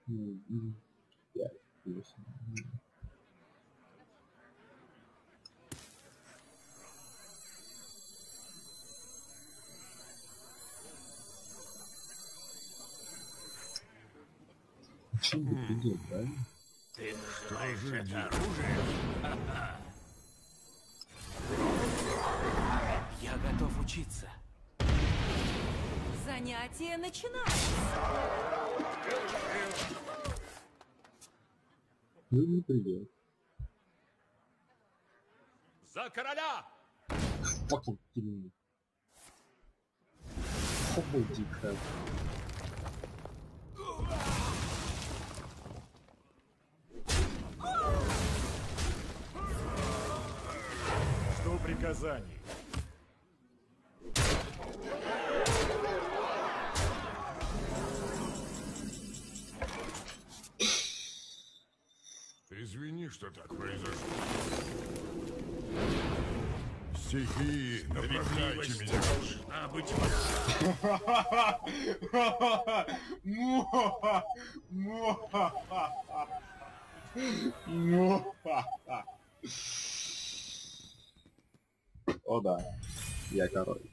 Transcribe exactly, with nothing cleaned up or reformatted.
М, м. Пять, восемь. М. Чем бы предел, правильно? Ты называешь это оружием? Я готов учиться. Занятие начинается. Ну не предел. За короля! Fucking kidding me. Holy crap. Жду приказаний. Извини, что так произошло. Стихии, направляйте меня. Должна быть О да, я король.